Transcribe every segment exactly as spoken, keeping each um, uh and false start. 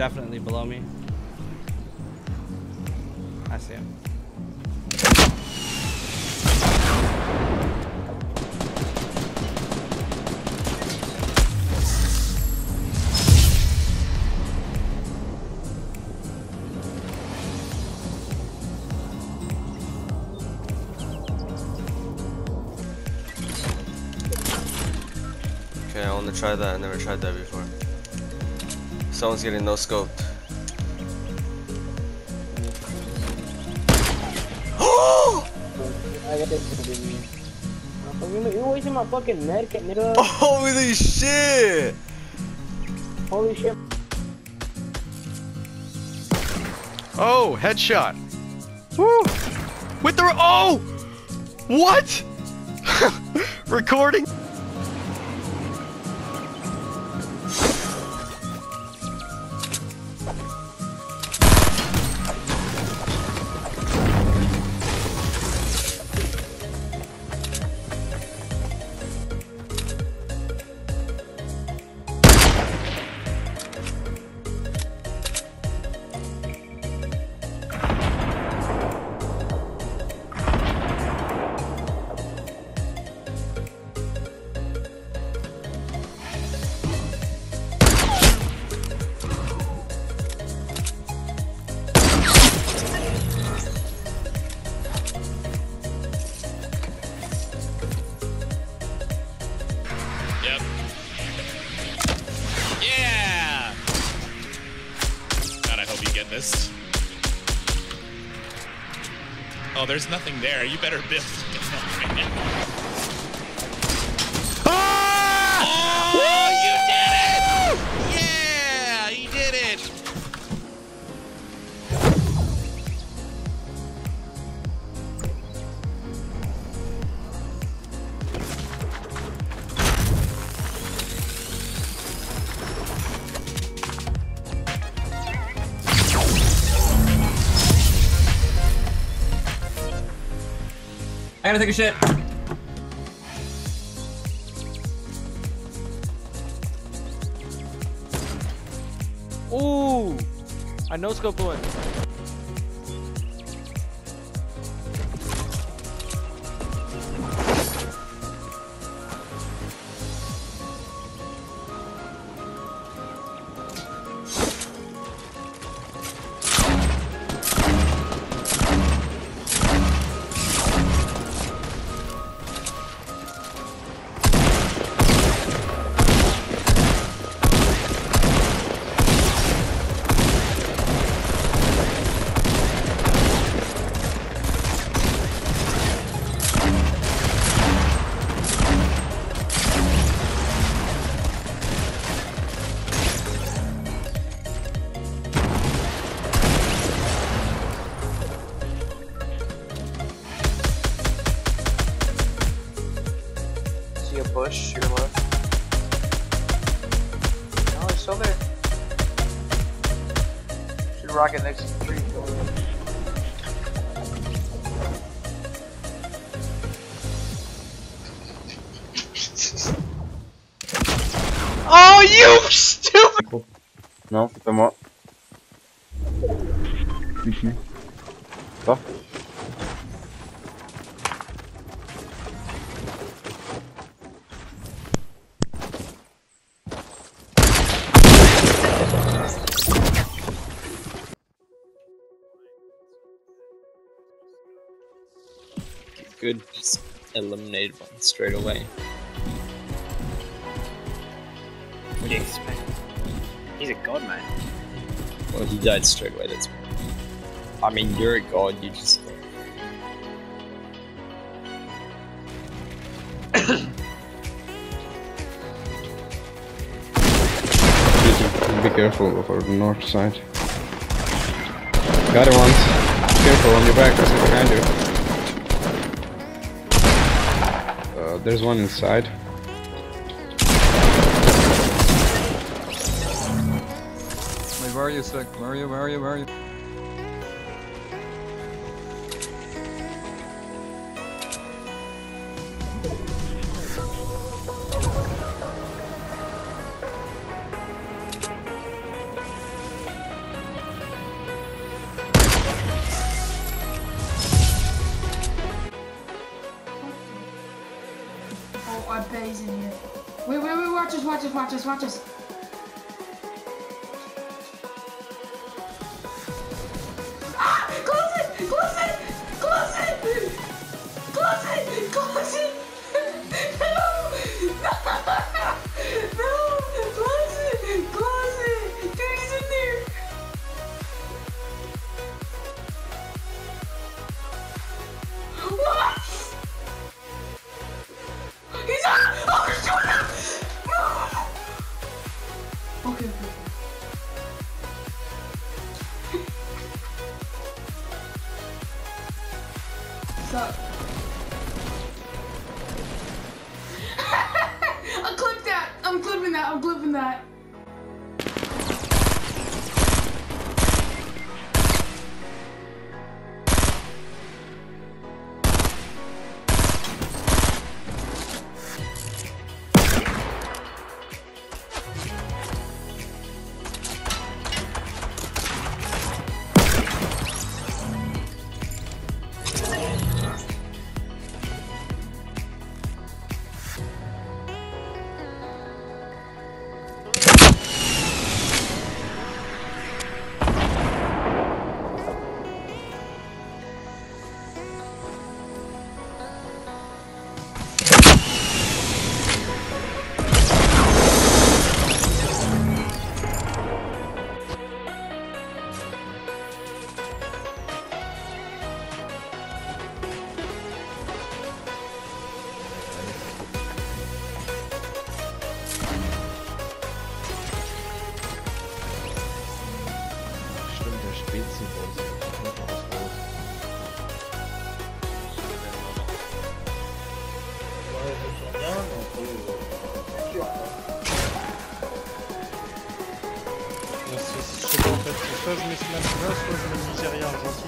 definitely below me. I see him. Okay, I want to try that. I never tried that before. Someone's getting no scoped. Holy shit! Holy shit. Oh, headshot. Woo! With the oh! What? Recording? Yep. Yeah! God, I hope you get this. Oh, there's nothing there. You better build right now. Ah! Oh, you did it! Yeah, he did it! I gotta take a shit. Ooh! I no scope one. See a bush, your left. No, it's still there. Should rock it next to the tree. Oh, you stupid! Non, c'est pas moi. Ici. Pas. Good, just eliminated one straight away. What do you expect? He's a god, man. Well, he died straight away, that's I mean, you're a god, you just... Be careful for the north side. Got it once. Careful on your back, there's one behind you. Uh, there's one inside. Wait, where are you, Sick? Where are you? Where are you? Where are you? is in here. Wait, wait, wait, watch us, watch us, watch us, watch us. Ah! Close it! Close it! Close it! Close it! Close it! No! No! No! Close it! Close it! Dude, he's in there! What? He's on! Oh, shoot him! No! Okay, okay. Stop. I'll clip that! I'm clipping that! I'm clipping that! Soit je mets ce match-là, soit je mets Nigeria Argentine.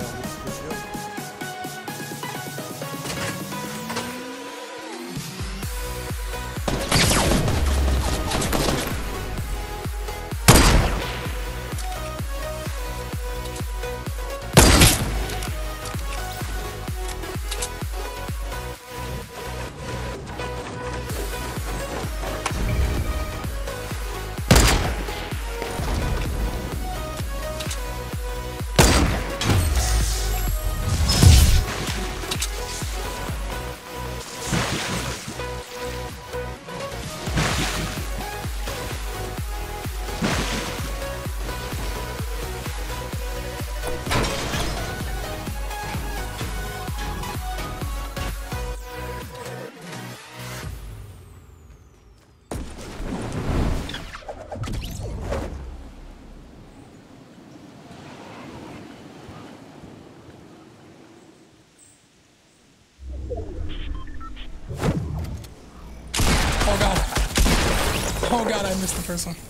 Oh god, I missed the first one.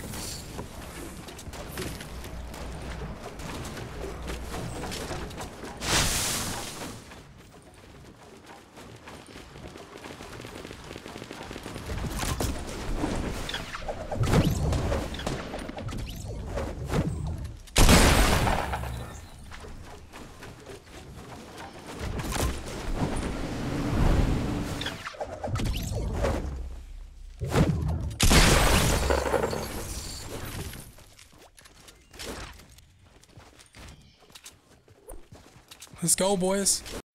Let's go, boys.